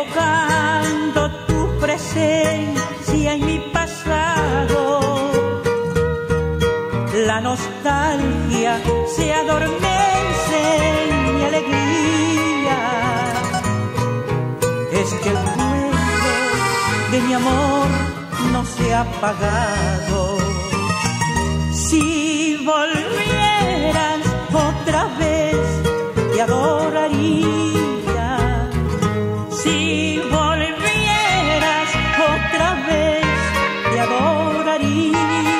evocando tu presencia en mi pasado. La nostalgia se adormece en mi alegría. Es que el fuego de mi amor no se ha apagado. Si volvieras otra vez te adoraría. Si volvieras otra vez te adoraría.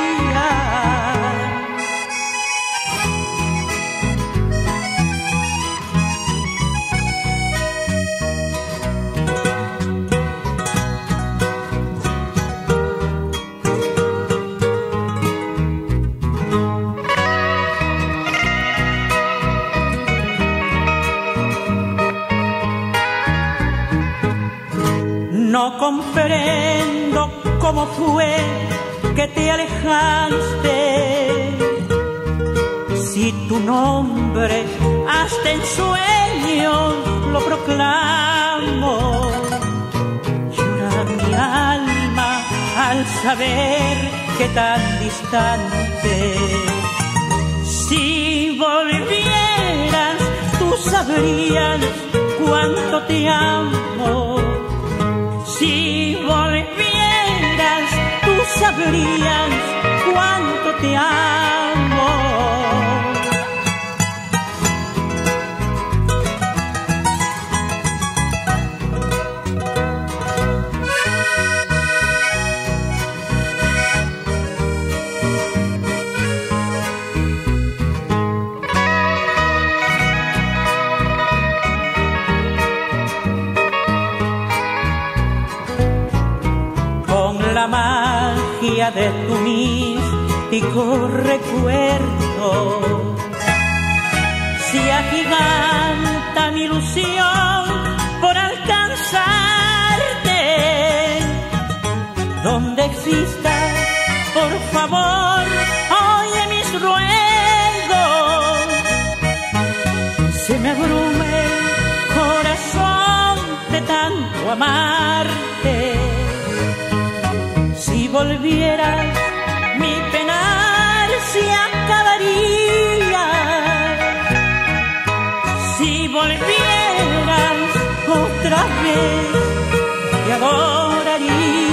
No comprendo cómo fue que te alejaste, si tu nombre hasta en sueños lo proclamo. Llora mi alma al saber que tan distante. Si volvieras tú sabrías cuánto te amo. Si volvieras, tú sabrías cuánto te amo. La magia de tu místico recuerdo se agiganta mi ilusión por alcanzarte. Donde existas, por favor, oye mis ruegos. Se me abrume el corazón de tanto amarte. Si volvieras, mi penar se acabaría. Si volvieras otra vez, te adoraría.